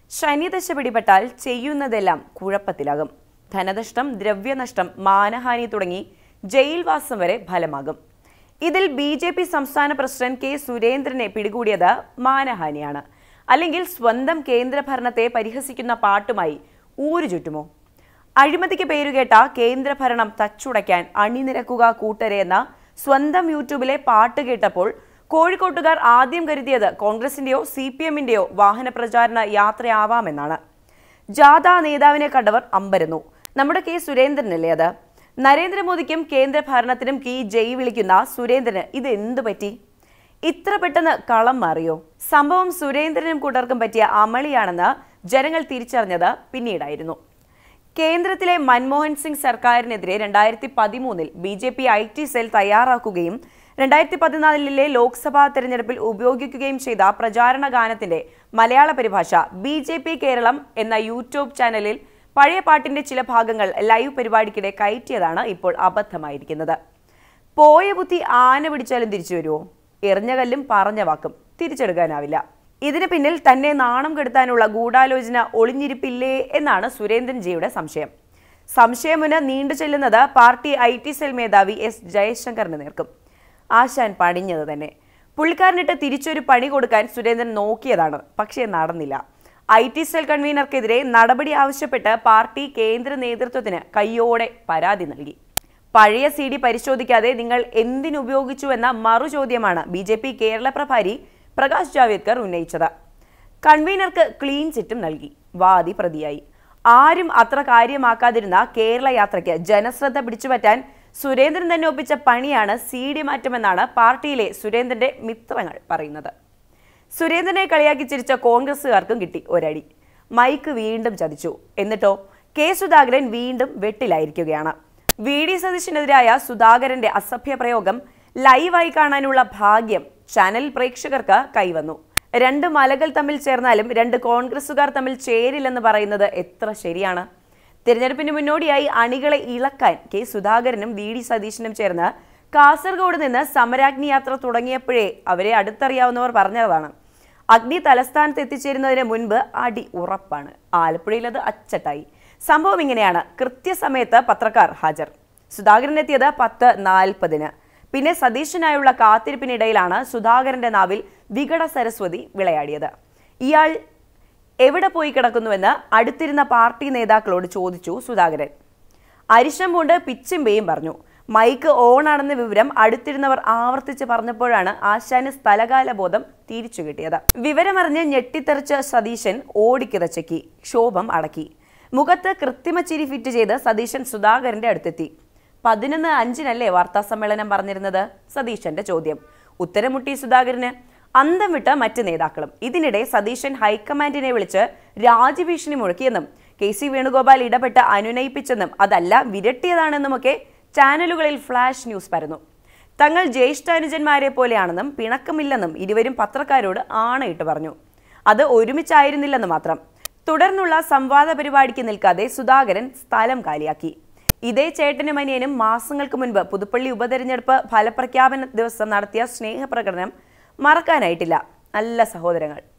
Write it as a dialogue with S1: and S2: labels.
S1: ശനിദശ പിടിപെട്ടാൽ ചെയ്യുന്നതെല്ലാം കുഴപ്പത്തിലാകും. ധനനഷ്ടം, ദ്രവ്യനഷ്ടം, മാനഹാനി തുടങ്ങി ജയിൽവാസം വരെ ഫലമാകും. ഇതിൽ BJP സംസ്ഥാന പ്രസിഡന്റ് കെ സുരേന്ദ്രനെ പിടികൂടിയത് മാനഹാനിയാണ്. അല്ലെങ്കിൽ സ്വന്തം കേന്ദ്രഭരണത്തെ പരിഹസിക്കുന്ന പാട്ടുമായി ഊരു ചുറ്റുമോ? അഴിമതിക്ക് പേരുകേട്ട കേന്ദ്രഭരണം തച്ചുടയ്ക്കാൻ അണിനിരക്കുക കൂട്ടരെ എന്ന സ്വന്തം യൂട്യൂബിലെ പാട്ട് കേട്ടപ്പോൾ കോഴിക്കോട്ടുകാർ ആദ്യം കരുതിയത് കോൺഗ്രസിന്റെയോ CPM-ന്റെയോ വാഹന പ്രചാരണ യാത്രയാവാമെന്നാണ്. ജാഥ നേതാവിനെ കണ്ടവർ അമ്പരന്നു. നമ്മുടെ കെ സുരേന്ദ്രനല്ലേ അത്? നരേന്ദ്രമോദിക്കും കേന്ദ്ര ഭരണത്തിനും ജയ് വിളിക്കുന്ന സുരേന്ദ്രന് ഇത് എന്തു പറ്റി? ഇത്ര പെട്ടെന്ന് കളം മാറിയോ? സംഭവം സുരേന്ദ്രനും കൂട്ടർക്കും പറ്റിയ അമളിയാണെന്ന് ജനങ്ങൾ തിരിച്ചറിഞ്ഞത് പിന്നീടായിരുന്നു. കേന്ദ്രത്തിലെ മൻമോഹൻ സിംഗ് സർക്കാരിനെതിരെ 2013 BJP IT സെൽ തയ്യാറാക്കുകയും 2014 ലോക്സഭാ തെരഞ്ഞെടുപ്പിൽ ഉപയോഗിക്കുകയും ചെയ്ത പ്രചാരണ ഗാനത്തിന്റെ മലയാള പരിഭാഷ BJP കേരളം എന്ന യൂട്യൂബ് ചാനലിൽ പഴയ പാട്ടിന്റെ ചില ഭാഗങ്ങൾ ലൈവ് പരിപാടിക്കിടെ കയറ്റിയതാണ് ഇപ്പോൾ അബദ്ധമായിരിക്കുന്നത്. പോയ ബുദ്ധി ആന പിടിച്ചാലും തിരിച്ചു വരുമോ? എറിഞ്ഞ കല്ലും പറഞ്ഞ വാക്കും തിരിച്ചെടുക്കാനാവില്ല. ഇതിന് പിന്നിൽ തന്നെ നാണം കെടുത്താനുള്ള ഗൂഢാലോചന ഒളിഞ്ഞിരിപ്പില്ലേ എന്നാണ് സുരേന്ദ്രൻജിയുടെ സംശയം. സംശയമുന നീണ്ടു ചെല്ലുന്നത് പാർട്ടി IT സെൽ മേധാവി S ജയശങ്കറിന് നേർക്കും. ആശാൻ പണിഞ്ഞത് തന്നെ. പുള്ളിക്കാരനിട്ട് തിരിച്ചൊരു പണി കൊടുക്കാൻ സുരേന്ദ്രൻ നോക്കിയതാണ്, പക്ഷേ നടന്നില്ല. IT സെൽ കൺവീനർക്കെതിരെ നടപടി ആവശ്യപ്പെട്ട് പാർട്ടി കേന്ദ്ര നേതൃത്വത്തിന് കയ്യോടെ പരാതി നൽകി. പഴയ CD പരിശോധിക്കാതെ നിങ്ങൾ എന്തിനുപയോഗിച്ചുവെന്ന മറുചോദ്യമാണ് BJP കേരള പ്രഭാരി പ്രകാശ് ജാവേദ്കർ ഉന്നയിച്ചത്. കൺവീനർക്ക് ക്ലീൻ ചിറ്റും നൽകി. വാദി പ്രതിയായി. ആരും അത്ര കാര്യമാക്കാതിരുന്ന കേരള യാത്രയ്ക്ക് ജനശ്രദ്ധ പിടിച്ചുപറ്റാൻ സുരേന്ദ്രൻ തന്നെ ഒപ്പിച്ച പണിയാണ് CD മാറ്റമെന്നാണ് പാർട്ടിയിലെ സുരേന്ദ്രന്റെ മിത്രങ്ങൾ പറയുന്നത്. സുരേന്ദ്രനെ കളിയാക്കി ചിരിച്ച കോൺഗ്രസുകാർക്കും കിട്ടി ഒരടി. മൈക്ക് വീണ്ടും ചതിച്ചു. എന്നിട്ടോ കെ സുധാകരൻ വീണ്ടും വെട്ടിലായിരിക്കുകയാണ്. VD സതീശനെതിരായ സുധാകരന്റെ അസഭ്യ പ്രയോഗം ലൈവായി കാണാനുള്ള ഭാഗ്യം ചാനൽ പ്രേക്ഷകർക്ക് കൈവന്നു. രണ്ട് മലകൾ തമ്മിൽ ചേർന്നാലും രണ്ട് കോൺഗ്രസുകാർ തമ്മിൽ ചേരില്ലെന്ന് പറയുന്നത് എത്ര ശരിയാണ്? തിരഞ്ഞെടുപ്പിന് മുന്നോടിയായി അണികളെ ഇളക്കാൻ കെ സുധാകരനും VD സതീശനും ചേർന്ന് കാസർഗോഡ് നിന്ന് സമരാഗ്നി യാത്ര തുടങ്ങിയപ്പോഴേ അവരെ അടുത്തറിയാവുന്നവർ പറഞ്ഞതാണ്. അഗ്നി തലസ്ഥാനത്ത് എത്തിച്ചേരുന്നതിന് മുൻപ് അടി ഉറപ്പാണ്. ആലപ്പുഴയിൽ അത് അച്ചട്ടായി. സംഭവം ഇങ്ങനെയാണ്. കൃത്യസമയത്ത് പത്രക്കാർ ഹാജർ. സുധാകരൻ എത്തിയത് 10:40. പിന്നെ സതീശനായുള്ള കാത്തിരിപ്പിനിടയിലാണ് സുധാകരന്റെ നാവിൽ വികട സരസ്വതി വിളയാടിയത്. ഇയാൾ എവിടെ പോയി കിടക്കുന്നുവെന്ന് അടുത്തിരുന്ന പാർട്ടി നേതാക്കളോട് ചോദിച്ചു സുധാകരൻ. അരിശം കൊണ്ട് പിച്ചുംപേയും പറഞ്ഞു. മൈക്ക് ഓൺ ആണെന്ന വിവരം അടുത്തിരുന്നവർ ആവർത്തിച്ച് പറഞ്ഞപ്പോഴാണ് ആശാന് സ്ഥലകാല ബോധം തിരിച്ചു കിട്ടിയത്. വിവരമറിഞ്ഞ് ഞെട്ടിത്തെറിച്ച സതീശൻ ഓടിക്കിതച്ചക്കി. ക്ഷോഭം അടക്കി. മുഖത്ത് കൃത്രിമ ചിരി ഫിറ്റ് ചെയ്ത് സതീശൻ സുധാകരന്റെ അടുത്തെത്തി. 11:05 വാർത്താ സമ്മേളനം പറഞ്ഞിരുന്നത്? സതീശന്റെ ചോദ്യം. ഉത്തരം മുട്ടി സുധാകരന്. അന്തം വിട്ട മറ്റ് നേതാക്കളും. ഇതിനിടെ സതീശൻ ഹൈക്കമാൻഡിനെ വിളിച്ച് രാജ്യഭീഷണി മുഴക്കിയെന്നും KC വേണുഗോപാൽ ഇടപെട്ട് അനുനയിപ്പിച്ചെന്നും അതല്ല വിരട്ടിയതാണെന്നുമൊക്കെ ചാനലുകളിൽ ഫ്ലാഷ് ന്യൂസ് പരന്നു. തങ്ങൾ ജ്യേഷ്ഠാനുജന്മാരെ പോലെയാണെന്നും പിണക്കമില്ലെന്നും ഇരുവരും പത്രക്കാരോട് ആണയിട്ട് പറഞ്ഞു. അത് ഒരുമിച്ചായിരുന്നില്ലെന്ന് മാത്രം. തുടർന്നുള്ള സംവാദ പരിപാടിക്ക് നിൽക്കാതെ സുധാകരൻ സ്ഥലം കാലിയാക്കി. ഇതേ ചേട്ടനും അനിയനും മാസങ്ങൾക്ക് മുൻപ് പുതുപ്പള്ളി ഉപതെരഞ്ഞെടുപ്പ് ഫലപ്രഖ്യാപന ദിവസം നടത്തിയ സ്നേഹപ്രകടനം മറക്കാനായിട്ടില്ല. നല്ല സഹോദരങ്ങൾ.